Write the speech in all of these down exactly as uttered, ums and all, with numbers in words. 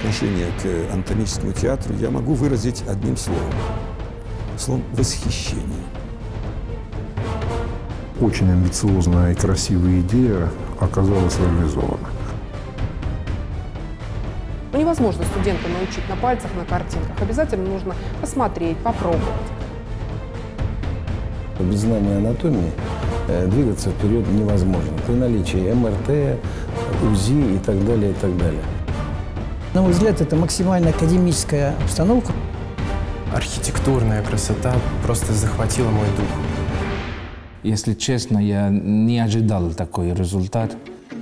отношение к анатомическому театру я могу выразить одним словом. Словом «восхищение». Очень амбициозная и красивая идея оказалась реализована. Ну, невозможно студента научить на пальцах, на картинках. Обязательно нужно посмотреть, попробовать. Без знания анатомии э, двигаться вперед невозможно. При наличии эм эр тэ, УЗИ и так далее, и так далее. На мой взгляд, это максимально академическая обстановка. Архитектурная красота просто захватила мой дух. Если честно, я не ожидал такой результат.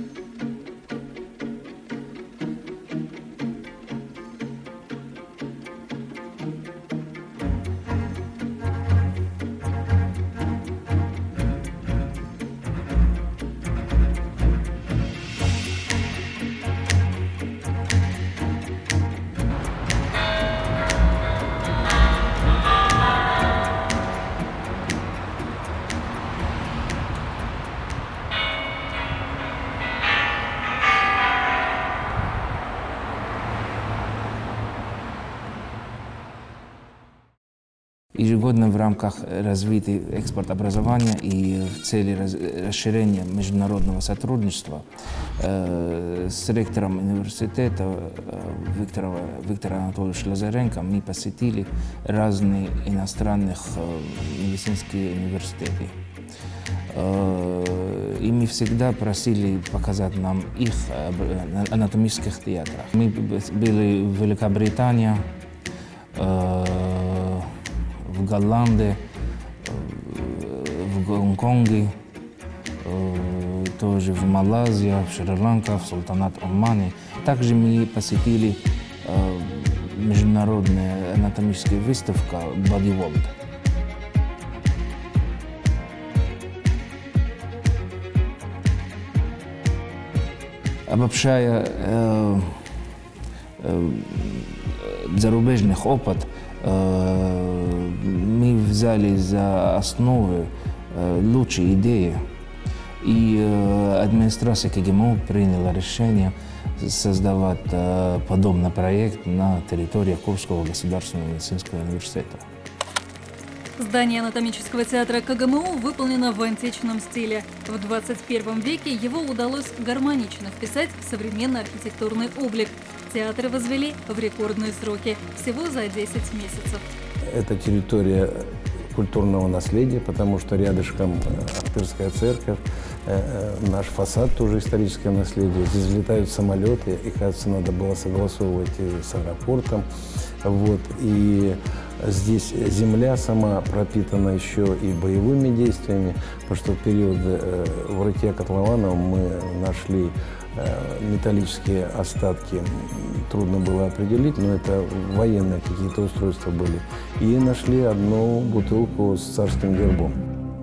Ежегодно в рамках развития экспорта образования и в цели расширения международного сотрудничества э, с ректором университета э, Виктора, Виктора Анатольевича Лазаренко мы посетили разные иностранных э, медицинские университеты. Э, и мы всегда просили показать нам их э, анатомических театрах. Мы были в Великобритании, э, в Голландии, в Гонконге, тоже в Малайзии, в Шри-Ланке, в Султанат Омане. Также мы посетили международная анатомическая выставка Body World. Обобщая э, э, зарубежный опыт, мы взяли за основу лучшие идеи, и администрация ка гэ эм у приняла решение создавать подобный проект на территории Курского государственного медицинского университета. Здание анатомического театра ка гэ эм у выполнено в античном стиле. В двадцать первом веке его удалось гармонично вписать в современный архитектурный облик. Театры возвели в рекордные сроки, всего за десять месяцев. Это территория культурного наследия, потому что рядышком Ахтырская церковь, наш фасад тоже историческое наследие. Здесь взлетают самолеты, и, кажется, надо было согласовывать с аэропортом. Вот. И здесь земля сама пропитана еще и боевыми действиями, потому что в период в рытье котлованов мы нашли металлические остатки, трудно было определить, но это военные какие-то устройства были. И нашли одну бутылку с царским гербом.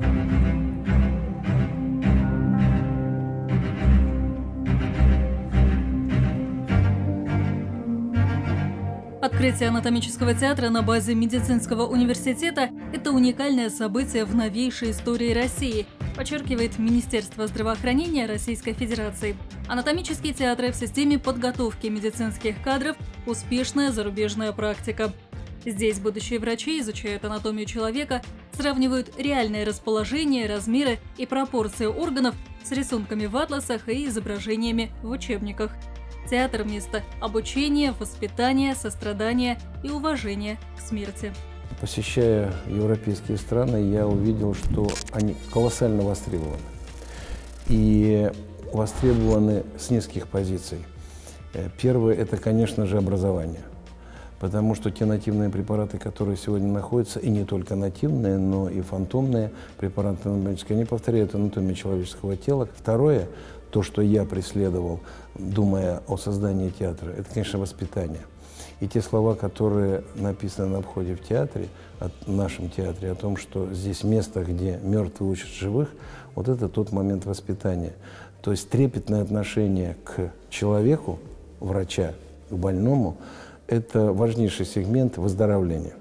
Открытие анатомического театра на базе медицинского университета – это уникальное событие в новейшей истории России, подчеркивает Министерство здравоохранения Российской Федерации. Анатомические театры в системе подготовки медицинских кадров – успешная зарубежная практика. Здесь будущие врачи изучают анатомию человека, сравнивают реальное расположение, размеры и пропорции органов с рисунками в атласах и изображениями в учебниках. Театр – место обучения, воспитания, сострадания и уважения к смерти. Посещая европейские страны, я увидел, что они колоссально востребованы. И востребованы с нескольких позиций. Первое – это, конечно же, образование. Потому что те нативные препараты, которые сегодня находятся, и не только нативные, но и фантомные препараты анатомические, они повторяют анатомию человеческого тела. Второе – то, что я преследовал, думая о создании театра, это, конечно, воспитание. И те слова, которые написаны на входе в театре, в нашем театре, о том, что здесь место, где мертвые учат живых, вот это тот момент воспитания. То есть трепетное отношение к человеку, врача, к больному, это важнейший сегмент выздоровления.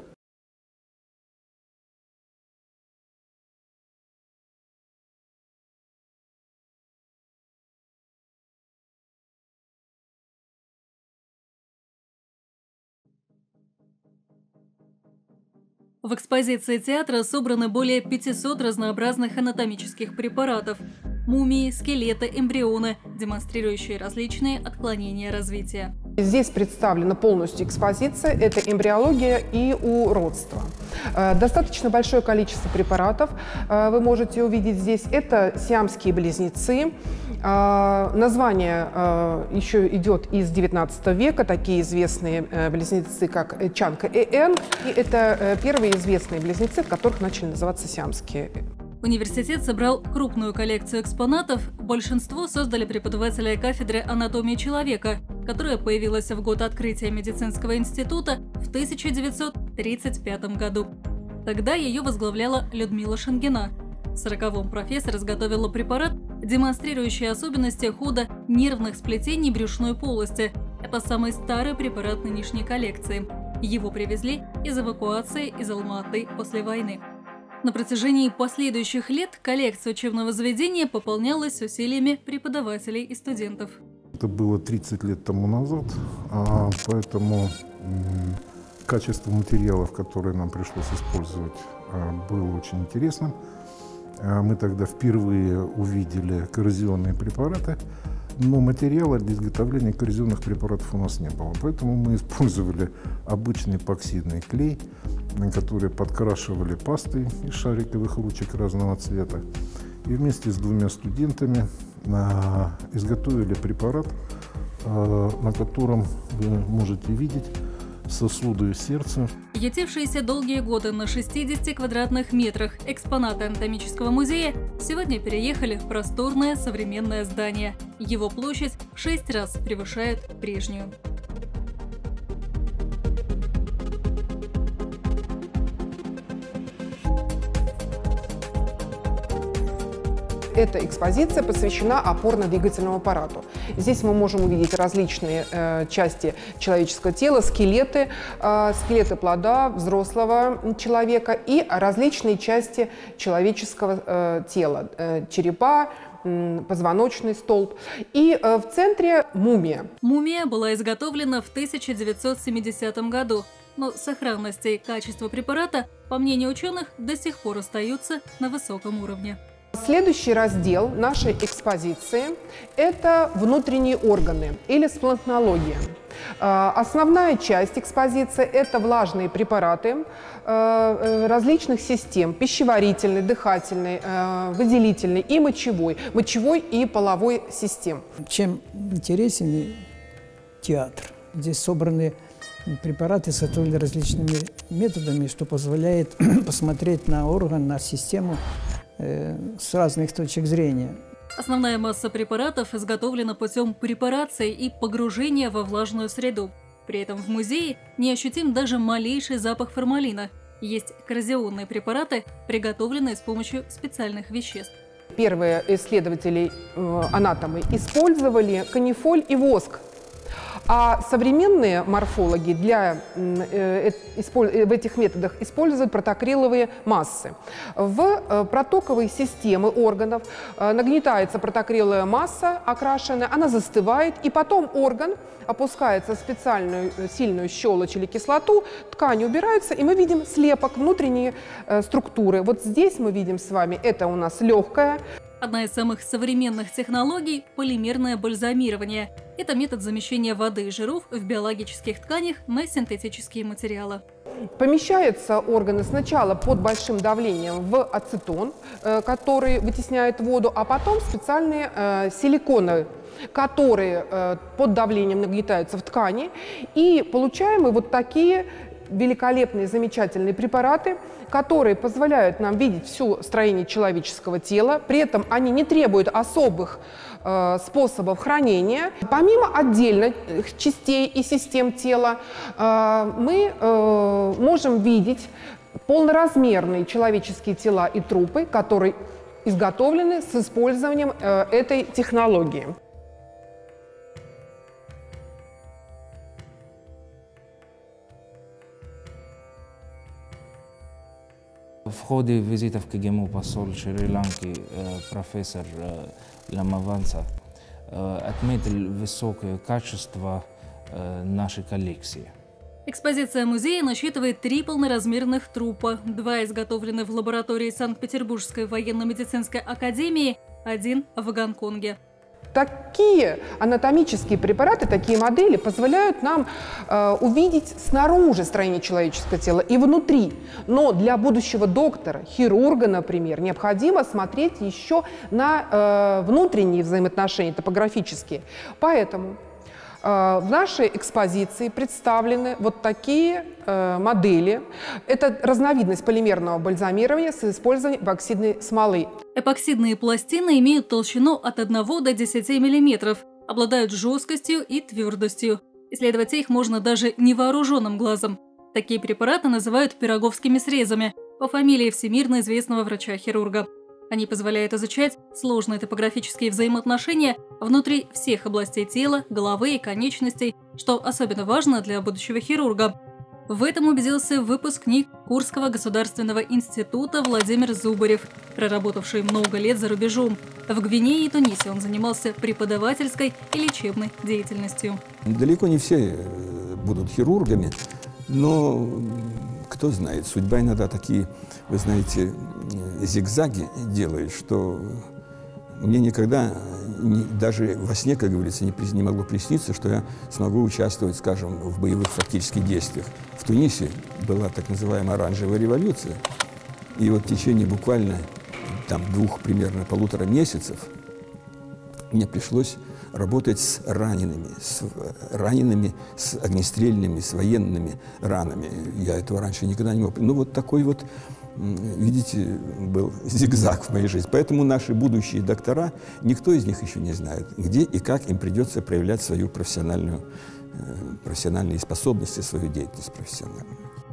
В экспозиции театра собраны более пятисот разнообразных анатомических препаратов. Мумии, скелеты, эмбрионы, демонстрирующие различные отклонения развития. Здесь представлена полностью экспозиция, это эмбриология и уродство. Достаточно большое количество препаратов вы можете увидеть здесь. Это сиамские близнецы. Название еще идет из девятнадцатого века, такие известные близнецы, как Чанг и Энг. И это первые известные близнецы, которых начали называться сиамские. Университет собрал крупную коллекцию экспонатов. Большинство создали преподаватели кафедры анатомии человека, которая появилась в год открытия медицинского института в тысяча девятьсот тридцать пятом году. Тогда ее возглавляла Людмила Шенгина. В сороковом профессор изготовила препарат, демонстрирующий особенности хода нервных сплетений брюшной полости. Это самый старый препарат нынешней коллекции. Его привезли из эвакуации из Алма-Аты после войны. На протяжении последующих лет коллекция учебного заведения пополнялась усилиями преподавателей и студентов. Это было тридцать лет тому назад, поэтому качество материалов, которые нам пришлось использовать, было очень интересным. Мы тогда впервые увидели коррозионные препараты, но материала для изготовления коррозионных препаратов у нас не было. Поэтому мы использовали обычный эпоксидный клей, которые подкрашивали пастой из шариковых ручек разного цвета. И вместе с двумя студентами а, изготовили препарат, а, на котором вы можете видеть сосуды сердца. Ютившиеся долгие годы на шестидесяти квадратных метрах экспонаты анатомического музея сегодня переехали в просторное современное здание. Его площадь в шесть раз превышает прежнюю. Эта экспозиция посвящена опорно-двигательному аппарату. Здесь мы можем увидеть различные э, части человеческого тела, скелеты, э, скелеты плода, взрослого человека и различные части человеческого э, тела, э, черепа, э, позвоночный столб. И э, в центре мумия. Мумия была изготовлена в тысяча девятьсот семидесятом году, но сохранность и качество препарата, по мнению ученых, до сих пор остаются на высоком уровне. Следующий раздел нашей экспозиции – это внутренние органы или спланктнология. Основная часть экспозиции – это влажные препараты различных систем – пищеварительной, дыхательной, выделительной и мочевой, мочевой и половой систем. Чем интересен театр? Здесь собраны препараты, изготовлены различными методами, что позволяет посмотреть на орган, на систему с разных точек зрения. Основная масса препаратов изготовлена путем препарации и погружения во влажную среду. При этом в музее не ощутим даже малейший запах формалина. Есть коррозионные препараты, приготовленные с помощью специальных веществ. Первые исследователи, анатомы, использовали канифоль и воск. А современные морфологи для, э, э, в этих методах используют протокриловые массы. В э, протоковые системы органов э, нагнетается протокриловая масса окрашенная, она застывает, и потом орган опускается в специальную сильную щелочь или кислоту, ткани убираются, и мы видим слепок, внутренние э, структуры. Вот здесь мы видим с вами, это у нас легкое. Одна из самых современных технологий – полимерное бальзамирование. Это метод замещения воды и жиров в биологических тканях на синтетические материалы. Помещаются органы сначала под большим давлением в ацетон, который вытесняет воду, а потом специальные э, силиконы, которые э, под давлением нагнетаются в ткани. И получаем мы вот такие великолепные, замечательные препараты, которые позволяют нам видеть все строение человеческого тела. При этом они не требуют особых э, способов хранения. Помимо отдельных частей и систем тела, э, мы э, можем видеть полноразмерные человеческие тела и трупы, которые изготовлены с использованием э, этой технологии. В ходе визита в КГМУ посол Шри-Ланки профессор Ламаванса отметил высокое качество нашей коллекции. Экспозиция музея насчитывает три полноразмерных трупа. Два изготовлены в лаборатории Санкт-Петербургской военно-медицинской академии, один в Гонконге. Такие анатомические препараты, такие модели позволяют нам э, увидеть снаружи строение человеческого тела и внутри. Но для будущего доктора, хирурга, например, необходимо смотреть еще на э, внутренние взаимоотношения, топографические. Поэтому в нашей экспозиции представлены вот такие э, модели. Это разновидность полимерного бальзамирования с использованием эпоксидной смолы. Эпоксидные пластины имеют толщину от одного до десяти миллиметров, обладают жесткостью и твердостью. Исследовать их можно даже невооруженным глазом. Такие препараты называют пироговскими срезами по фамилии всемирно известного врача-хирурга. Они позволяют изучать сложные топографические взаимоотношения внутри всех областей тела, головы и конечностей, что особенно важно для будущего хирурга. В этом убедился выпускник Курского государственного института Владимир Зубарев, проработавший много лет за рубежом. В Гвинее и Тунисе он занимался преподавательской и лечебной деятельностью. Далеко не все будут хирургами, но кто знает, судьба иногда такие, вы знаете, зигзаги делает, что мне никогда, не, даже во сне, как говорится, не, не могло присниться, что я смогу участвовать, скажем, в боевых фактических действиях. В Тунисе была так называемая оранжевая революция, и вот в течение буквально там, двух, примерно полутора месяцев мне пришлось работать с ранеными, с ранеными, с огнестрельными, с военными ранами. Я этого раньше никогда не мог. Ну, вот такой вот, видите, был зигзаг в моей жизни. Поэтому наши будущие доктора, никто из них еще не знает, где и как им придется проявлять свою профессиональную, профессиональные способности, свою деятельность профессиональную.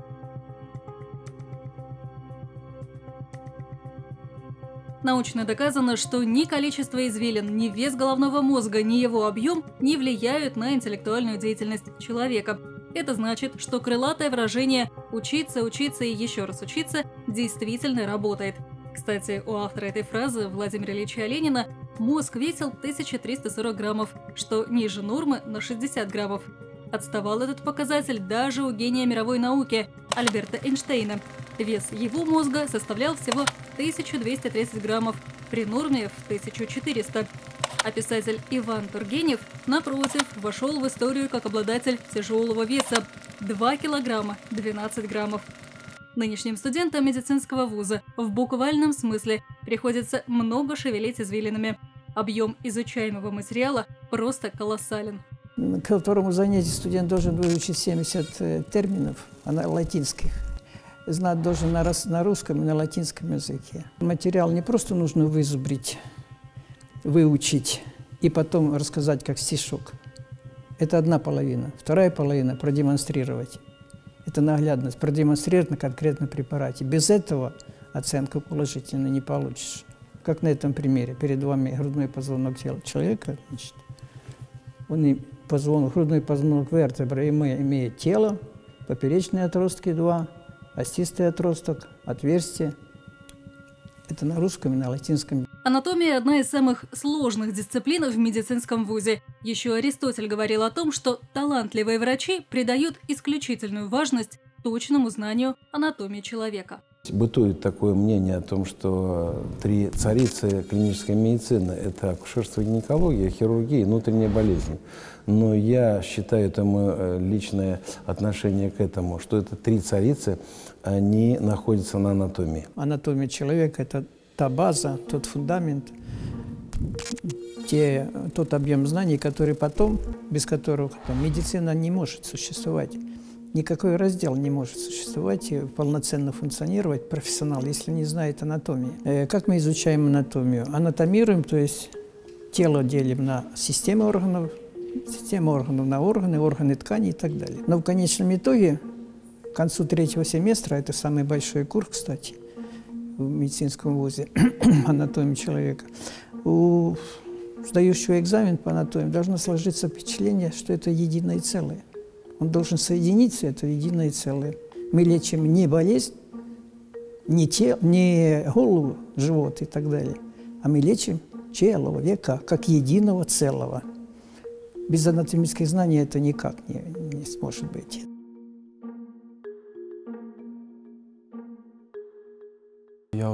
Научно доказано, что ни количество извилин, ни вес головного мозга, ни его объем не влияют на интеллектуальную деятельность человека. Это значит, что крылатое выражение «учиться, учиться и еще раз учиться» действительно работает. Кстати, у автора этой фразы, Владимира Ильича Ленина, мозг весил тысяча триста сорок граммов, что ниже нормы на шестьдесят граммов. Отставал этот показатель даже у гения мировой науки Альберта Эйнштейна. Вес его мозга составлял всего тысячу двести тридцать граммов, при норме в тысячу четыреста. А писатель Иван Тургенев, напротив, вошел в историю как обладатель тяжелого веса – два килограмма двенадцать граммов. Нынешним студентам медицинского вуза в буквальном смысле приходится много шевелить извилинами. Объем изучаемого материала просто колоссален. К второму занятию студент должен выучить семьдесят терминов латинских. Знать должен на, на русском и на латинском языке. Материал не просто нужно вызубрить, выучить и потом рассказать как стишок. Это одна половина. Вторая половина – продемонстрировать. Это наглядность, продемонстрировать на конкретном препарате. Без этого оценку положительно не получишь. Как на этом примере. Перед вами грудной позвонок тела человека. Значит, он и позвонок, грудной позвонок вертебры имеет тело, поперечные отростки два, остистый отросток, отверстие. Это на русском и на латинском. Анатомия – одна из самых сложных дисциплин в медицинском вузе. Еще Аристотель говорил о том, что талантливые врачи придают исключительную важность точному знанию анатомии человека. Бытует такое мнение о том, что три царицы клинической медицины – это акушерство, гинекология, хирургия и внутренняя болезнь. Но я считаю, это мое личное отношение к этому, что это три царицы, они находятся на анатомии. Анатомия человека – это та база, тот фундамент, те, тот объем знаний, который потом, без которых там, медицина не может существовать. Никакой раздел не может существовать и полноценно функционировать профессионал, если не знает анатомии. Как мы изучаем анатомию? Анатомируем, то есть тело делим на системы органов, систему органов на органы, органы тканей и так далее. Но в конечном итоге, к концу третьего семестра, это самый большой курс, кстати, в медицинском вузе, анатомии человека, у сдающего экзамен по анатомии должно сложиться впечатление, что это единое целое. Он должен соединиться, это единое целое. Мы лечим не болезнь, не, тело, не голову, живот и так далее, а мы лечим человека как единого целого. Без анатомических знаний это никак не, не сможет быть.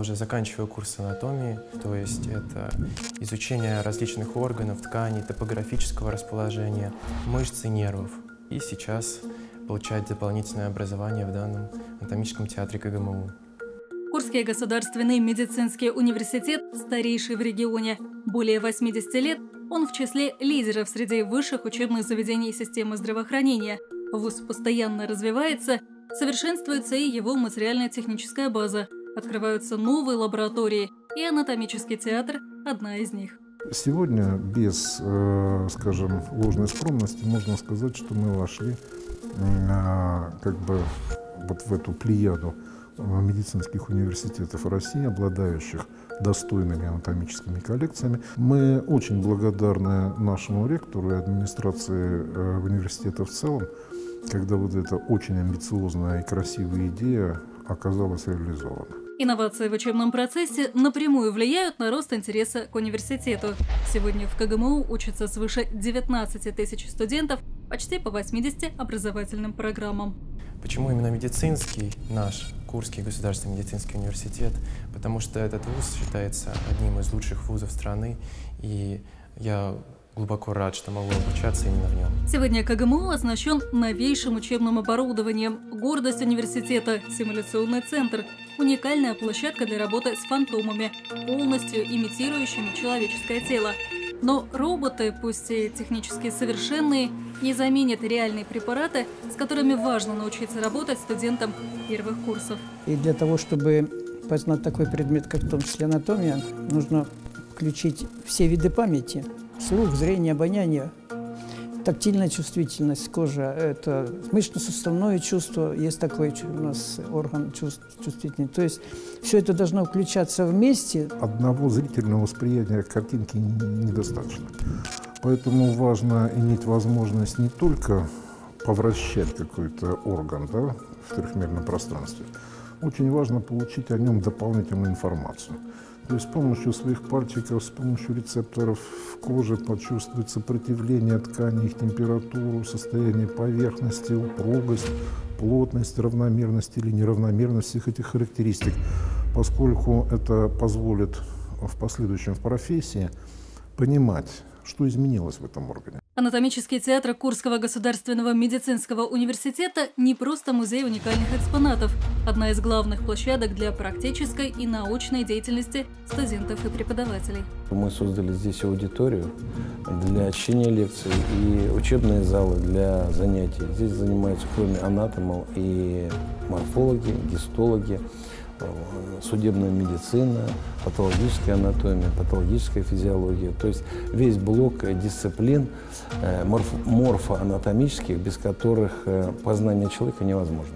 уже заканчиваю курс анатомии, то есть это изучение различных органов, тканей, топографического расположения, мышц и нервов. И сейчас получать дополнительное образование в данном анатомическом театре КГМУ. Курский государственный медицинский университет старейший в регионе. Более восьмидесяти лет он в числе лидеров среди высших учебных заведений системы здравоохранения. Вуз постоянно развивается, совершенствуется и его материально-техническая база. Открываются новые лаборатории, и анатомический театр – одна из них. Сегодня без, э, скажем, ложной скромности можно сказать, что мы вошли э, как бы вот в эту плеяду медицинских университетов России, обладающих достойными анатомическими коллекциями. Мы очень благодарны нашему ректору и администрации э, университета в целом, когда вот эта очень амбициозная и красивая идея оказалась реализована. Инновации в учебном процессе напрямую влияют на рост интереса к университету. Сегодня в КГМУ учатся свыше девятнадцати тысяч студентов почти по восьмидесяти образовательным программам. Почему именно медицинский, наш Курский государственный медицинский университет? Потому что этот вуз считается одним из лучших вузов страны, и я глубоко рад, что могу обучаться именно в нем. Сегодня КГМУ оснащен новейшим учебным оборудованием. Гордость университета – симуляционный центр. Уникальная площадка для работы с фантомами, полностью имитирующими человеческое тело. Но роботы, пусть и технически совершенные, не заменят реальные препараты, с которыми важно научиться работать студентам первых курсов. И для того, чтобы познать такой предмет, как в том числе анатомия, нужно включить все виды памяти. Слух, зрение, обоняние, тактильная чувствительность, кожа, это мышечно-суставное чувство, есть такой у нас орган чувств, чувствительный. То есть все это должно включаться вместе. Одного зрительного восприятия картинки недостаточно. Поэтому важно иметь возможность не только повращать какой-то орган, да, в трехмерном пространстве, очень важно получить о нем дополнительную информацию. То есть с помощью своих пальчиков, с помощью рецепторов в коже почувствовать сопротивление тканей, их температуру, состояние поверхности, упругость, плотность, равномерность или неравномерность всех этих характеристик, поскольку это позволит в последующем в профессии понимать, что изменилось в этом органе. Анатомический театр Курского государственного медицинского университета не просто музей уникальных экспонатов, одна из главных площадок для практической и научной деятельности студентов и преподавателей. Мы создали здесь аудиторию для чтения лекций и учебные залы для занятий. Здесь занимаются кроме анатомов и морфологи, гистологи, судебная медицина, патологическая анатомия, патологическая физиология. То есть весь блок дисциплин морф, морфоанатомических, без которых познание человека невозможно.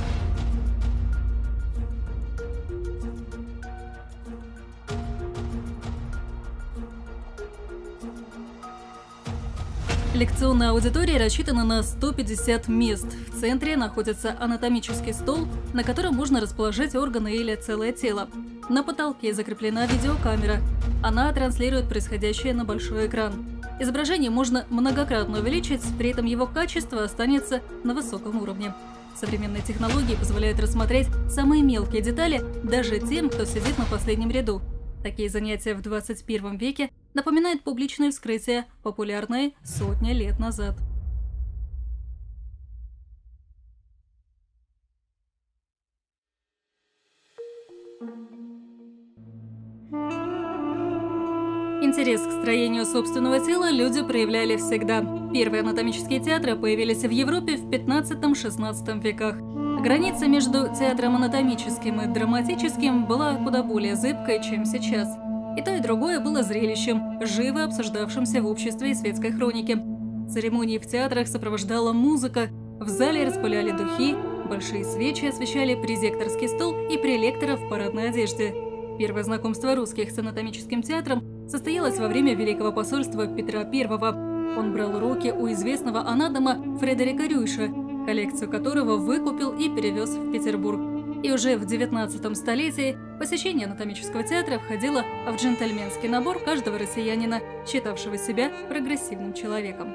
Лекционная аудитория рассчитана на сто пятьдесят мест. В центре находится анатомический стол, на котором можно расположить органы или целое тело. На потолке закреплена видеокамера. Она транслирует происходящее на большой экран. Изображение можно многократно увеличить, при этом его качество останется на высоком уровне. Современные технологии позволяют рассмотреть самые мелкие детали даже тем, кто сидит на последнем ряду. Такие занятия в двадцать первом веке напоминают публичные вскрытия, популярные сотни лет назад. Интерес к строению собственного тела люди проявляли всегда. Первые анатомические театры появились в Европе в пятнадцатом-шестнадцатом веках. Граница между театром анатомическим и драматическим была куда более зыбкой, чем сейчас. И то, и другое было зрелищем, живо обсуждавшимся в обществе и светской хронике. Церемонии в театрах сопровождала музыка, в зале распыляли духи, большие свечи освещали прозекторский стол и прелектора в парадной одежде. Первое знакомство русских с анатомическим театром состоялось во время Великого посольства Петра Первого. Он брал уроки у известного анатома Фредерика Рюйша, коллекцию которого выкупил и перевез в Петербург. И уже в девятнадцатом столетии посещение анатомического театра входило в джентльменский набор каждого россиянина, считавшего себя прогрессивным человеком.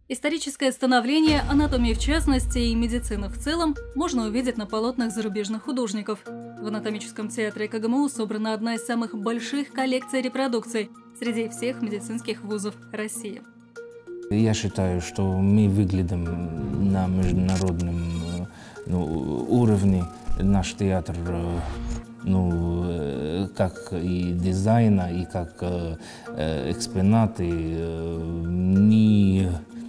Историческое становление анатомии в частности и медицины в целом можно увидеть на полотнах зарубежных художников. В анатомическом театре КГМУ собрана одна из самых больших коллекций репродукций среди всех медицинских вузов России. Я считаю, что мы выглядим на международном ну, уровне. Наш театр, ну, как и дизайна, и как экспонаты, не,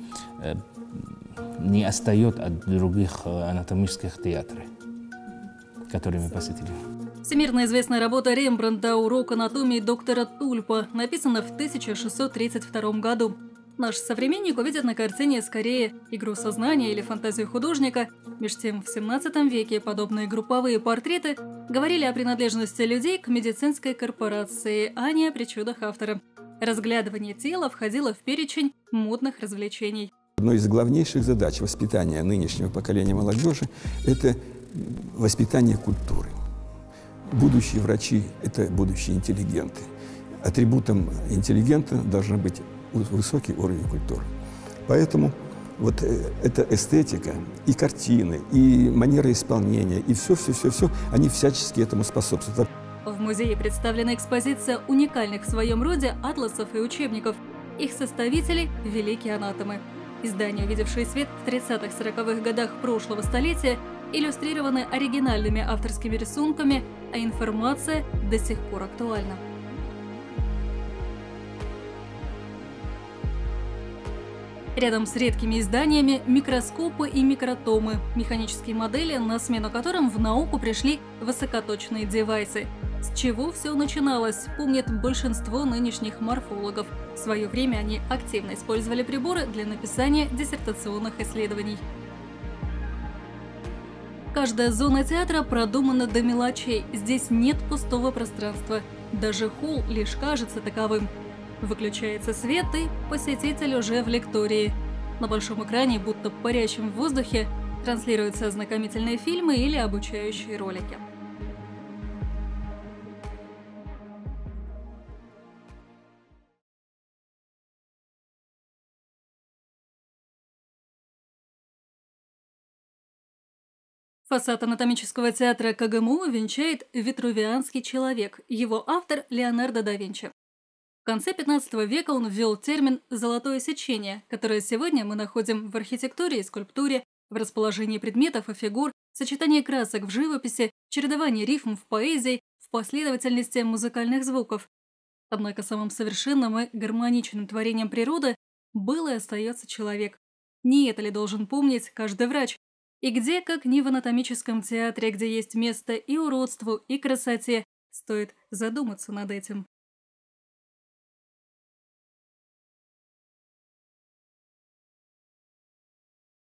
не отстает от других анатомических театров, которые мы посетили. Всемирно известная работа Рембрандта «Урок анатомии доктора Тульпа» написана в тысяча шестьсот тридцать втором году. Наш современник увидит на картине скорее игру сознания или фантазию художника. Меж тем, в семнадцатом веке подобные групповые портреты говорили о принадлежности людей к медицинской корпорации, а не о причудах автора. Разглядывание тела входило в перечень модных развлечений. Одной из главнейших задач воспитания нынешнего поколения молодежи – это воспитание культуры. Будущие врачи – это будущие интеллигенты. Атрибутом интеллигента должен быть высокий уровень культуры. Поэтому вот эта эстетика, и картины, и манера исполнения, и все-все-все-все, они всячески этому способствуют. В музее представлена экспозиция уникальных в своем роде атласов и учебников. Их составители – великие анатомы. Издания, увидевшие свет в тридцатых-сороковых годах прошлого столетия, иллюстрированы оригинальными авторскими рисунками, а информация до сих пор актуальна. Рядом с редкими изданиями микроскопы и микротомы, механические модели, на смену которым в науку пришли высокоточные девайсы. С чего все начиналось, помнит большинство нынешних морфологов. В свое время они активно использовали приборы для написания диссертационных исследований. Каждая зона театра продумана до мелочей, здесь нет пустого пространства. Даже холл лишь кажется таковым. Выключается свет, и посетитель уже в лектории. На большом экране, будто парящем в воздухе, транслируются ознакомительные фильмы или обучающие ролики. Фасад анатомического театра КГМУ венчает «Витрувианский человек», его автор Леонардо да Винчи. В конце пятнадцатого века он ввел термин «золотое сечение», которое сегодня мы находим в архитектуре и скульптуре, в расположении предметов и фигур, сочетании красок в живописи, чередовании рифм в поэзии, в последовательности музыкальных звуков. Однако самым совершенным и гармоничным творением природы был и остается человек. Не это ли должен помнить каждый врач? И где, как ни в анатомическом театре, где есть место и уродству, и красоте, стоит задуматься над этим.